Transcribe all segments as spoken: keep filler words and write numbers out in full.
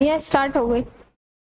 ये स्टार्ट हो गई।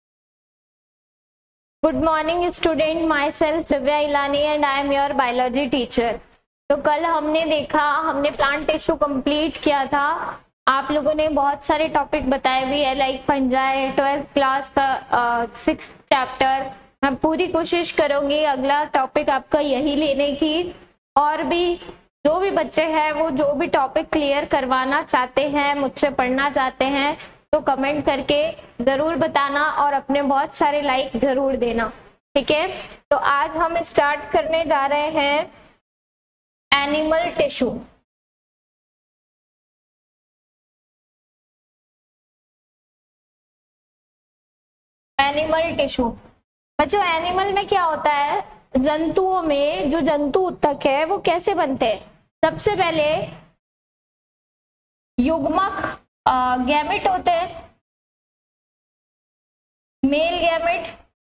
Good morning student, myself Divya Ilani and I am your biology teacher. तो कल हमने देखा, हमने प्लांट टिश्यू कंप्लीट किया था। आप लोगों ने बहुत सारे टॉपिक बताए भी है, लाइक फंजाई, ट्वेल्थ क्लास का सिक्स चैप्टर। मैं पूरी कोशिश करूंगी अगला टॉपिक आपका यही लेने की। और भी जो भी बच्चे हैं वो जो भी टॉपिक क्लियर करवाना चाहते हैं, मुझसे पढ़ना चाहते हैं, तो कमेंट करके जरूर बताना और अपने बहुत सारे लाइक जरूर देना, ठीक है। तो आज हम स्टार्ट करने जा रहे हैं एनिमल टिश्यू। एनिमल टिश्यू बच्चों, एनिमल में क्या होता है, जंतुओं में जो जंतु उत्तक है वो कैसे बनते हैं। सबसे पहले युग्मक गैमेट होते हैं, male gamete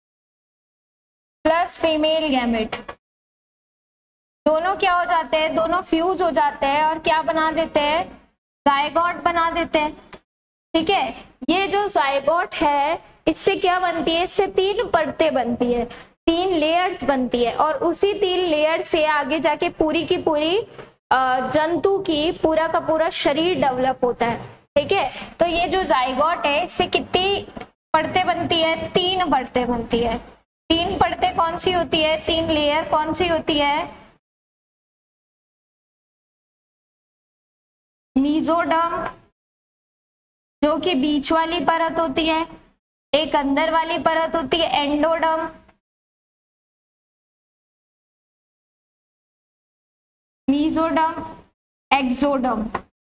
plus female gamete, दोनों क्या हो जाते हैं, दोनों फ्यूज हो जाते हैं और क्या बना देते हैं, जायगोट बना देते हैं, ठीक है। ये जो जायगोट है इससे क्या बनती है, इससे तीन परतें बनती है, तीन लेयर्स बनती है और उसी तीन लेयर से आगे जाके पूरी की पूरी जंतु की पूरा का पूरा शरीर डेवलप होता है, ठीक है। तो ये जो जायगोट है इससे कितनी परतें बनती है, तीन परतें बनती है। तीन परतें कौन सी होती है, तीन लेयर कौन सी होती है, मीजोडर्म जो कि बीच वाली परत होती है, एक अंदर वाली परत होती है एंडोडर्म, मीजोडर्म, एक्सोडर्म,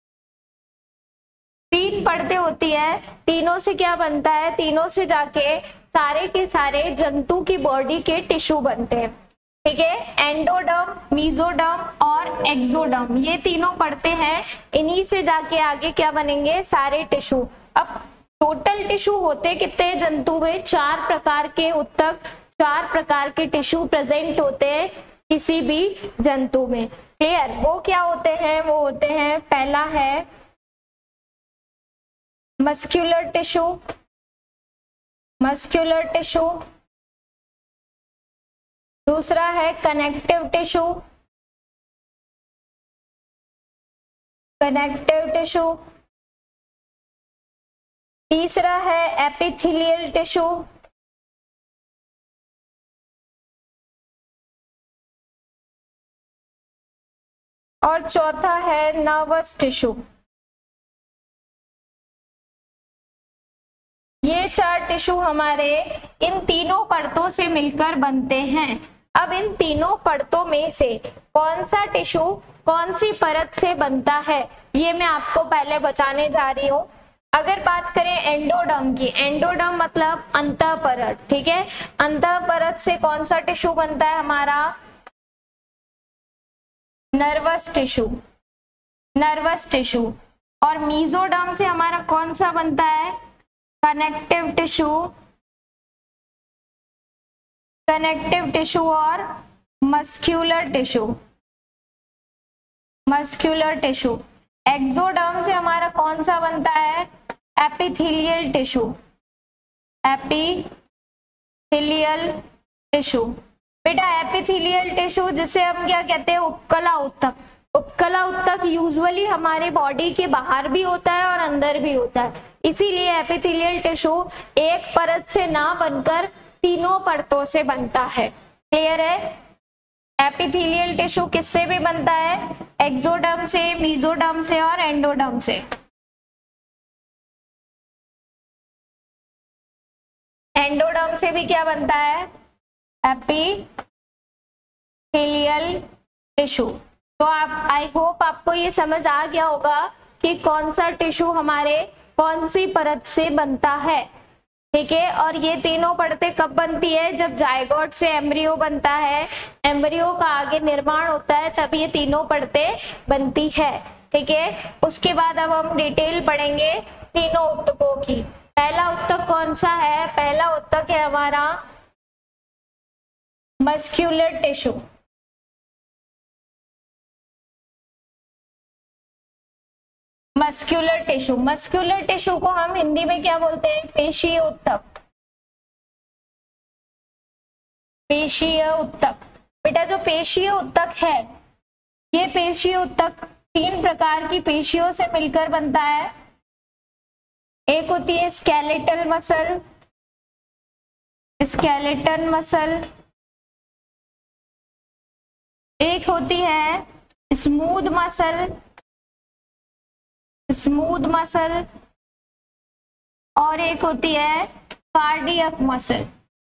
तीन परतें होती है। तीनों से क्या बनता है, तीनों से जाके सारे के सारे जंतु की बॉडी के टिश्यू बनते हैं, ठीक है। एंडोडर्म, मीजोडर्म और एक्सोडर्म ये तीनों परतें हैं, इन्हीं से जाके आगे क्या बनेंगे, सारे टिश्यू। अब टोटल टिश्यू होते कितने जंतु में, चार प्रकार के उत्तक, चार प्रकार के टिश्यू प्रेजेंट होते हैं किसी भी जंतु में, क्लियर। वो क्या होते हैं, वो होते हैं, पहला है मस्क्यूलर टिश्यू, मस्क्यूलर टिश्यू, दूसरा है कनेक्टिव टिश्यू, कनेक्टिव टिश्यू, तीसरा है एपिथेलियल टिश्यू, और चौथा है नर्वस टिश्यू। ये चार टिश्यू हमारे इन तीनों परतों से मिलकर बनते हैं। अब इन तीनों परतों में से कौन सा टिश्यू कौन सी परत से बनता है ये मैं आपको पहले बताने जा रही हूँ। अगर बात करें एंडोडर्म की, एंडोडर्म मतलब अंतः परत, ठीक है। अंतः परत से कौन सा टिश्यू बनता है हमारा, नर्वस टिश्यू, नर्वस टिश्यू। और मीजोडर्म से हमारा कौन सा बनता है, कनेक्टिव टिश्यू, कनेक्टिव टिश्यू और muscular tissue, muscular tissue. Ectoderm से हमारा कौन सा बनता है, एपिथेलियल टिश्यू, एपिथेलियल टिश्यू। बेटा एपिथेलियल टिश्यू जिसे हम क्या कहते हैं, उपकला उत्तक। उपकला उत्तक यूजुअली हमारे बॉडी के बाहर भी होता है और अंदर भी होता है, इसीलिए एपिथेलियल टिश्यू एक परत से ना बनकर तीनों परतों से बनता है, क्लियर है। एपिथेलियल टिश्यू किससे भी बनता है, एक्सोडर्म से, मीजोडर्म से और एंडोडर्म से। एंडोडर्म से भी क्या बनता है, एपिथेलियल टिश्यू। तो आप, आई होप आपको ये समझ आ गया होगा कि कौन सा टिश्यू हमारे कौन सी परत से बनता है, ठीक है। और ये तीनों परतें कब बनती है, जब जायगोट से एम्ब्रियो बनता है, एम्ब्रियो का आगे निर्माण होता है, तब ये तीनों परतें बनती है, ठीक है। उसके बाद अब हम डिटेल पढ़ेंगे तीनों उत्तकों की। पहला उत्तक कौन सा है, पहला उत्तक है हमारा muscular tissue. Muscular tissue. Muscular tissue को हम हिंदी में क्या बोलते हैं? पेशीय ऊतक। पेशीय ऊतक। बेटा जो पेशीय ऊतक है, ये पेशीय ऊतक तीन प्रकार की पेशियों से मिलकर बनता है। एक होती है स्केलेटल मसल, स्केलेटन मसल। एक होती है स्मूथ मसल, स्मूथ मसल। और एक होती है कार्डियक मसल।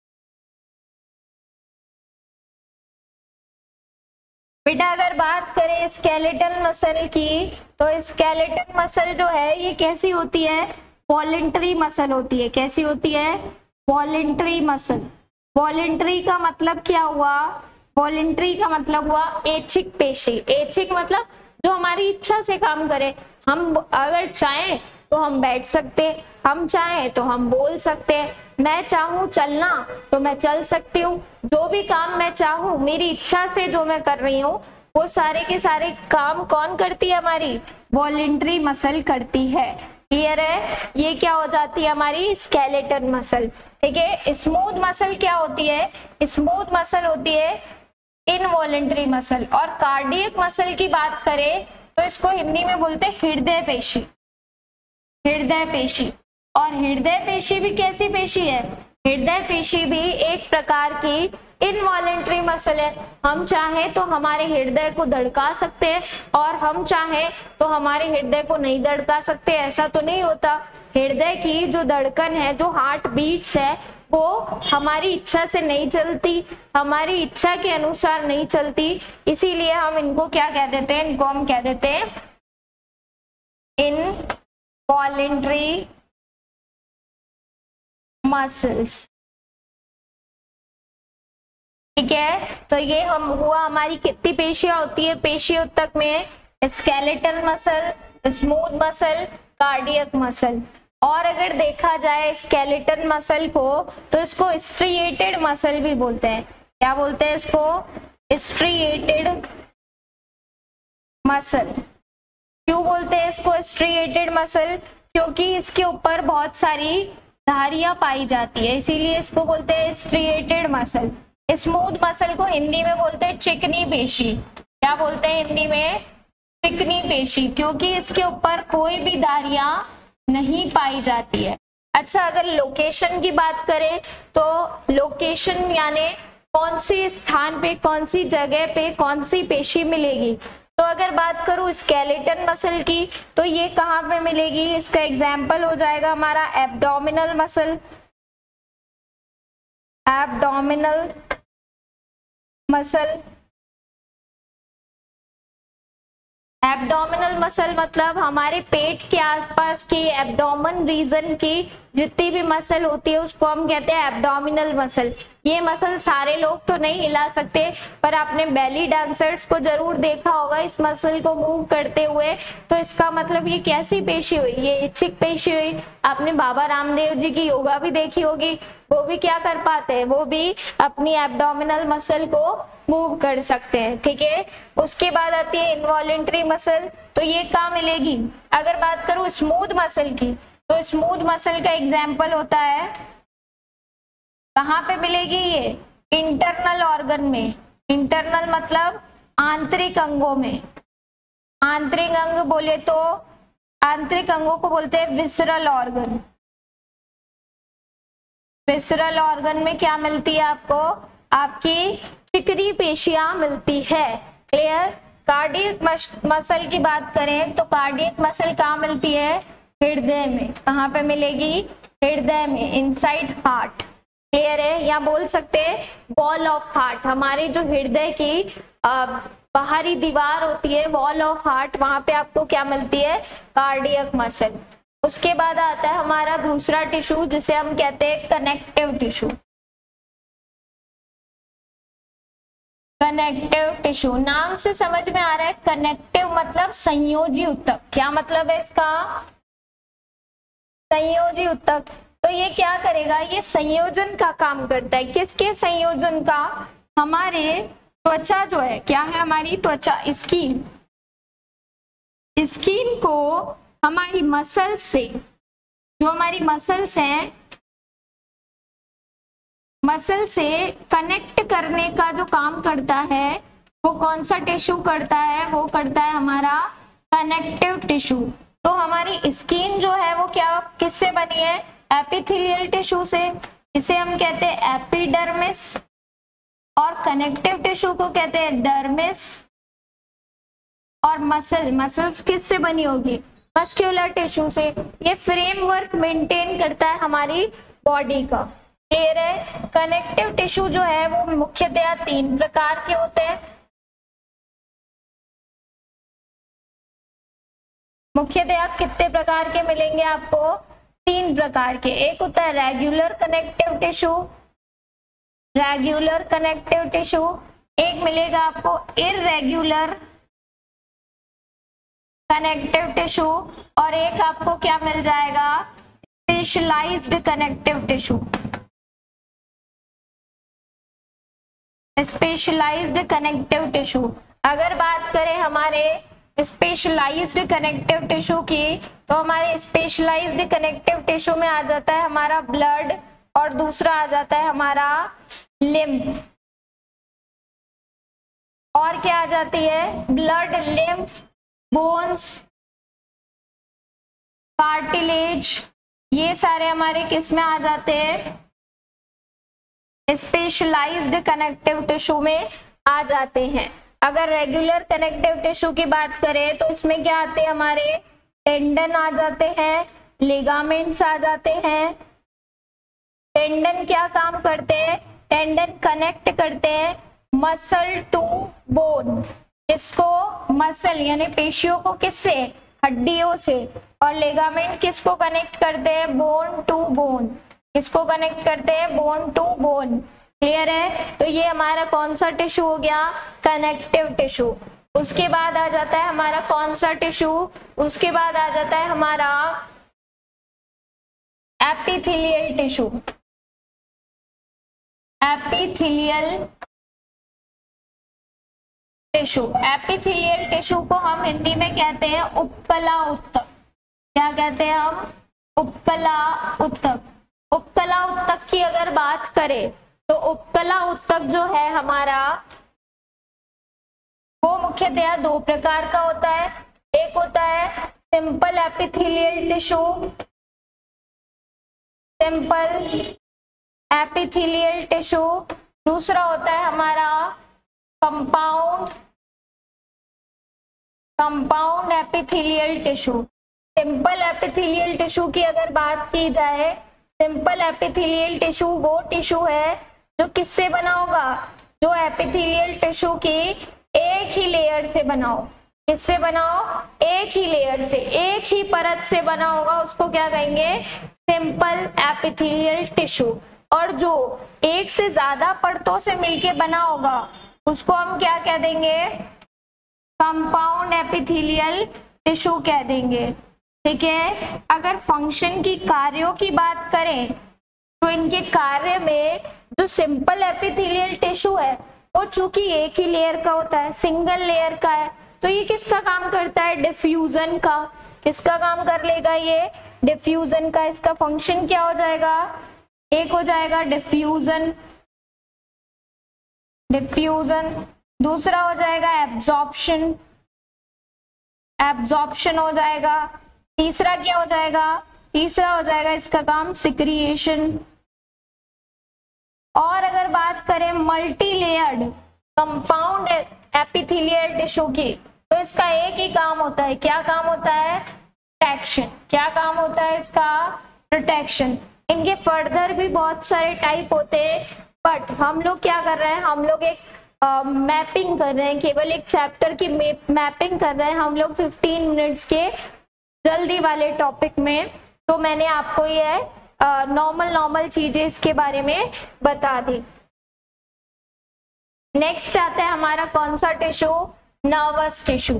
बेटा अगर बात करें स्केलेटल मसल की, तो स्केलेटल मसल जो है ये कैसी होती है? वॉलेंटरी मसल होती है। कैसी होती है? Voluntary muscle. वॉलेंटरी का मतलब क्या हुआ? वॉलेंटरी का मतलब हुआ ऐच्छिक पेशी। ऐच्छिक मतलब जो हमारी इच्छा से काम करे। हम अगर चाहें तो हम बैठ सकते, हम चाहें तो हम बोल सकते। मैं चाहूं चलना तो मैं चल सकती हूँ। जो भी काम मैं चाहूं, मेरी इच्छा से जो मैं कर रही हूँ, वो सारे के सारे काम कौन करती है? हमारी वॉलेंटरी मसल करती है। क्लियर है? ये क्या हो जाती है? हमारी स्केलेटल मसल। ठीक है। स्मूथ मसल क्या होती है? स्मूथ मसल होती है इनवॉलेंटरी मसल। और कार्डियक मसल की बात करें तो इसको हिंदी में बोलते हैं हृदय पेशी। हृदय पेशी। और हृदय पेशी भी कैसी पेशी है? हृदय पेशी भी एक प्रकार की इनवॉलेंटरी मसल है। हम चाहें तो हमारे हृदय को धड़का सकते हैं, और हम चाहें तो हमारे हृदय को नहीं धड़का सकते। ऐसा तो नहीं होता। हृदय की जो धड़कन है, जो हार्ट बीट्स है, वो हमारी इच्छा से नहीं चलती, हमारी इच्छा के अनुसार नहीं चलती। इसीलिए हम इनको क्या कह देते हैं? इनको हम कह देते हैं इनवॉलेंटरी मसल्स। ठीक है। तो ये हम हुआ हमारी कितनी पेशियां होती है पेशीय ऊतक में? Skeletal muscle, smooth muscle, cardiac muscle. और अगर देखा जाए स्केलेटल मसल को, तो इसको स्ट्रिएटेड मसल भी बोलते हैं। क्या बोलते हैं इसको? Striated muscle. क्यों बोलते हैं इसको स्ट्रिएटेड मसल? क्योंकि इसके ऊपर बहुत सारी धारियां पाई जाती है, इसीलिए इसको बोलते हैं स्ट्रिएटेड मसल। स्मूथ मसल को हिंदी में बोलते हैं चिकनी पेशी। क्या बोलते हैं हिंदी में? चिकनी पेशी, क्योंकि इसके ऊपर कोई भी धारियां नहीं पाई जाती है। अच्छा, अगर लोकेशन की बात करें तो लोकेशन यानी कौन सी स्थान पे, कौन सी जगह पे कौन सी पेशी मिलेगी। तो अगर बात करूं स्केलेटल मसल की, तो ये कहाँ पे मिलेगी? इसका एग्जाम्पल हो जाएगा हमारा abdominal muscle. Abdominal muscle. Abdominal muscle मतलब हमारे पेट के आसपास की एब्डोमेन रीजन की जितनी भी मसल होती है उसको हम कहते हैं एब्डोमिनल मसल। ये मसल सारे लोग तो नहीं हिला सकते, पर आपने बेली डांसर्स को जरूर देखा होगा इस मसल को मूव करते हुए। तो इसका मतलब ये कैसी पेशी हुई? ये इच्छिक पेशी हुई। आपने बाबा रामदेव जी की योगा भी देखी होगी, वो भी क्या कर पाते हैं? वो भी अपनी एब्डोमिनल मसल को मूव कर सकते हैं। ठीक है। उसके बाद आती है इनवॉलेंटरी मसल। तो ये कहाँ मिलेगी? अगर बात करूं स्मूथ मसल की, तो स्मूथ मसल का एग्जाम्पल होता है, कहाँ पे मिलेगी ये? इंटरनल ऑर्गन में। इंटरनल मतलब आंतरिक अंगों में। आंतरिक अंग बोले तो आंतरिक अंगों को बोलते हैं विसरल ऑर्गन। विसरल ऑर्गन में क्या मिलती है आपको? आपकी चिकनी पेशियां मिलती है। क्लियर? कार्डियक मसल की बात करें तो कार्डियक मसल कहाँ मिलती है? हृदय में। कहाँ पे मिलेगी? हृदय में, इनसाइड हार्ट। क्लियर है? या बोल सकते हैं वॉल ऑफ हार्ट। हमारे जो हृदय की बाहरी दीवार होती है, वॉल ऑफ हार्ट, वहां पे आपको क्या मिलती है? Cardiac muscle. उसके बाद आता है हमारा दूसरा टिश्यू जिसे हम कहते हैं कनेक्टिव टिश्यू। कनेक्टिव टिश्यू नाम से समझ में आ रहा है, कनेक्टिव मतलब संयोजी ऊतक। क्या मतलब है इसका? संयोजी ऊतक। तो ये क्या करेगा? ये संयोजन का काम करता है। किसके संयोजन का? हमारे त्वचा जो है, क्या है हमारी त्वचा, स्किन। स्किन को हमारी मसल्स से, जो हमारी मसल्स हैं, मसल से कनेक्ट करने का जो काम करता है वो कौन सा टिश्यू करता है? वो करता है हमारा कनेक्टिव टिश्यू। तो हमारी स्किन जो है वो क्या किससे बनी है? एपिथेलियल टिश्यू से, इसे हम कहते हैं एपिडर्मिस, और कनेक्टिव टिश्यू को कहते हैं डर्मिस। और मसल, मसल्स किससे बनी होगी? मस्क्यूलर टिश्यू से। ये फ्रेमवर्क मेंटेन करता है हमारी बॉडी का। क्लियर है? कनेक्टिव टिश्यू जो है वो मुख्यतया तीन प्रकार के होते हैं। मुख्यतया कितने प्रकार के मिलेंगे आपको? तीन प्रकार के। एक होता है regular connective tissue, regular connective tissue. एक मिलेगा आपको इररेगुलर कनेक्टिव टिश्यू, और एक आपको क्या मिल जाएगा? Specialised connective tissue. Specialised connective tissue. अगर बात करें हमारे स्पेशलाइज्ड कनेक्टिव टिश्यू की, तो हमारे स्पेशलाइज्ड कनेक्टिव टिश्यू में आ जाता है हमारा ब्लड, और दूसरा आ जाता है हमारा लिम्फ। और क्या आ जाती है? ब्लड, लिम्फ, बोन्स, कार्टिलेज, ये सारे हमारे किस में आ जाते हैं? स्पेशलाइज्ड कनेक्टिव टिश्यू में आ जाते हैं। अगर रेगुलर कनेक्टिव टिश्यू की बात करें तो इसमें क्या आते हैं? हमारे टेंडन आ जाते हैं, लिगामेंट्स आ जाते हैं। टेंडन क्या काम करते हैं? टेंडन कनेक्ट करते हैं मसल टू बोन। इसको मसल यानी पेशियों को किससे? हड्डियों से। और लिगामेंट किसको कनेक्ट करते हैं? Bone to bone. किसको कनेक्ट करते हैं? Bone to bone. क्लियर है? तो ये हमारा कौन सा टिश्यू हो गया? Connective tissue. उसके बाद आ जाता है हमारा कौन सा टिश्यू? उसके बाद आ जाता है हमारा epithelial tissue. Epithelial tissue. Epithelial tissue को हम हिंदी में कहते हैं उपकला उत्तक। क्या कहते हैं हम? उपकला उत्तक। उपकला उत्तक की अगर बात करें तो उपकला उत्तक जो है हमारा वो मुख्यतया दो प्रकार का होता है। एक होता है simple epithelial tissue, simple epithelial tissue. दूसरा होता है हमारा compound compound epithelial tissue. Simple epithelial tissue की अगर बात की जाए, सिंपल एपिथेलियल टिश्यू वो टिश्यू है जो किससे बना होगा? जो एपिथेलियल टिश्यू की एक ही लेयर से बनाओ। किससे बनाओ? एक ही लेयर से, एक ही परत से बना होगा, उसको क्या कहेंगे? Simple epithelial tissue. और जो एक से ज्यादा परतों से मिलके बना होगा उसको हम क्या कह देंगे? कंपाउंड एपिथेलियल टिश्यू कह देंगे। ठीक है? अगर फंक्शन की कार्यों की बात करें तो इनके कार्य में जो सिंपल एपिथेलियल टिश्यू है वो चूंकि एक ही लेयर का होता है, सिंगल लेयर का है, तो ये किसका काम करता है? डिफ्यूजन का। किसका काम कर लेगा ये? डिफ्यूजन का। इसका फंक्शन क्या हो जाएगा? एक हो जाएगा डिफ्यूजन, डिफ्यूजन। दूसरा हो जाएगा एब्जॉर्प्शन, एब्जॉर्प्शन हो जाएगा। तीसरा क्या हो जाएगा? तीसरा हो जाएगा इसका काम सिक्रिएशन। और अगर बात करें multi layered compound epithelial tissue की, तो इसका एक ही काम होता है। क्या काम होता है? प्रोटेक्शन। क्या काम होता है इसका? प्रोटेक्शन। इनके फर्दर भी बहुत सारे टाइप होते हैं, बट हम लोग क्या कर रहे हैं? हम लोग एक मैपिंग uh, कर रहे हैं, केवल एक चैप्टर की मैपिंग कर रहे हैं हम लोग फिफ्टीन मिनट्स के जल्दी वाले टॉपिक में। तो मैंने आपको ये नॉर्मल नॉर्मल चीजें इसके बारे में बता दी। नेक्स्ट आता है हमारा कौन सा tissue? Nervous tissue.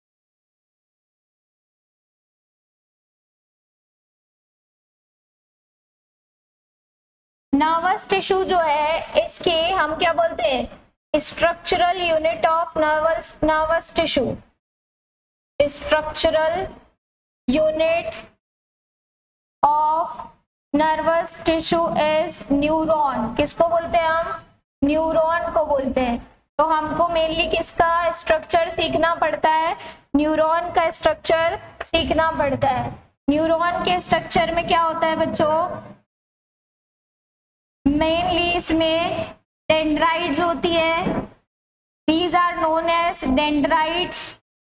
Nervous tissue जो है इसके हम क्या बोलते हैं? Structural unit of nervous nervous tissue. Structural unit of nervous tissue is neuron. किसको बोलते हैं हम? न्यूरॉन को बोलते हैं। तो हमको मेनली किसका स्ट्रक्चर सीखना पड़ता है? न्यूरॉन का स्ट्रक्चर सीखना पड़ता है। न्यूरॉन के स्ट्रक्चर में क्या होता है बच्चों? मेनली इसमें डेंड्राइट्स होती है, these are known as dendrites,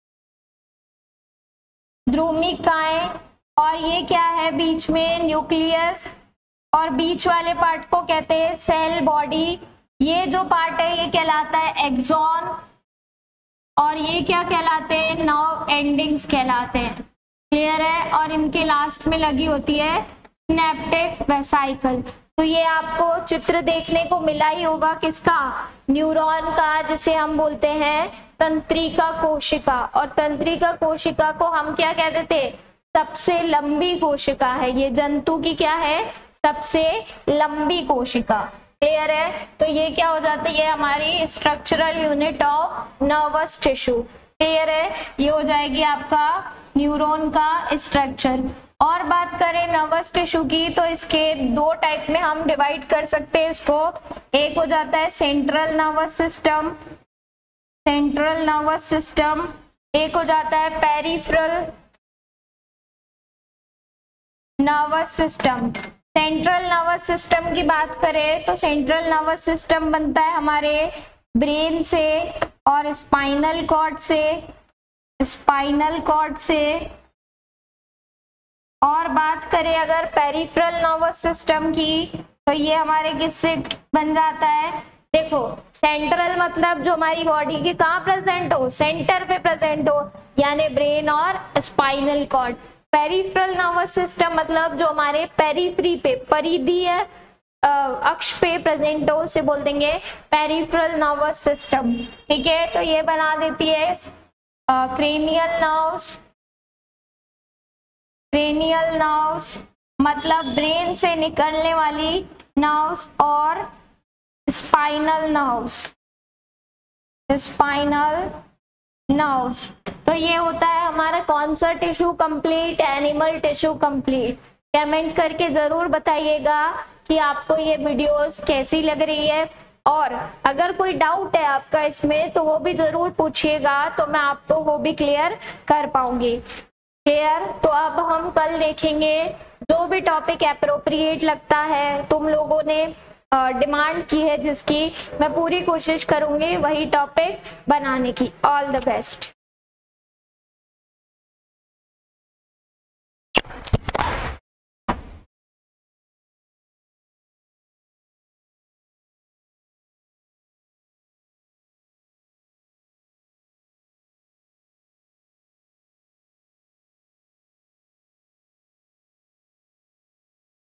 द्रुमिकाएं, और ये क्या है बीच में? न्यूक्लियस, और बीच वाले पार्ट को कहते हैं सेल बॉडी। ये जो पार्ट है ये कहलाता है एक्सॉन, और ये क्या कहलाते हैं? नर्व एंडिंग्स कहलाते हैं। क्लियर है? और इनके लास्ट में लगी होती है सिनेप्टिक वेसिकल। तो ये आपको चित्र देखने को मिला ही होगा किसका? न्यूरॉन का, जिसे हम बोलते हैं तंत्रिका कोशिका। और तंत्रिका कोशिका को हम क्या कहते थे? सबसे लंबी कोशिका है। ये जंतु की क्या है? सबसे लंबी कोशिका। क्लियर है? तो ये क्या हो जाती है? हमारी structural unit of nervous tissue. Clear है? ये हो जाएगी आपका न्यूरॉन का स्ट्रक्चर। और बात करें नर्वस टिश्यू की, तो इसके दो टाइप में हम डिवाइड कर सकते हैं इसको। एक हो जाता है central nervous system, central nervous system. एक हो जाता है peripheral nervous system. Central nervous system की बात करें तो सेंट्रल नर्वस सिस्टम बनता है हमारे ब्रेन से और स्पाइनल कॉर्ड से, स्पाइनल कॉर्ड से। और बात करें अगर पेरिफेरल नर्वस सिस्टम की, तो ये हमारे किससे बन जाता है? देखो, सेंट्रल मतलब जो हमारी बॉडी के कहाँ प्रेजेंट हो? सेंटर पे प्रेजेंट हो, यानी ब्रेन और spinal cord. Peripheral nervous system मतलब जो हमारे पेरिफेरी पे, परिधीय अक्ष पे प्रेजेंट हो, उसे बोल देंगे पेरिफेरल नर्वस सिस्टम। ठीक है? तो ये बना देती है क्रेनियल नर्व्स, क्रेनियल नर्व्स मतलब ब्रेन से निकलने वाली नर्व्स, और स्पाइनल नर्व्स, स्पाइनल नर्व्स। तो ये होता है हमारा कौन सा tissue complete? Animal tissue complete. Comment करके जरूर बताइएगा कि आपको ये वीडियोस कैसी लग रही है, और अगर कोई डाउट है आपका इसमें तो वो भी जरूर पूछिएगा, तो मैं आपको वो भी क्लियर कर पाऊंगी। क्लियर? तो अब हम कल देखेंगे जो भी टॉपिक एप्रोप्रिएट लगता है, तुम लोगों ने डिमांड की है जिसकी, मैं पूरी कोशिश करूंगी वही टॉपिक बनाने की। All the best.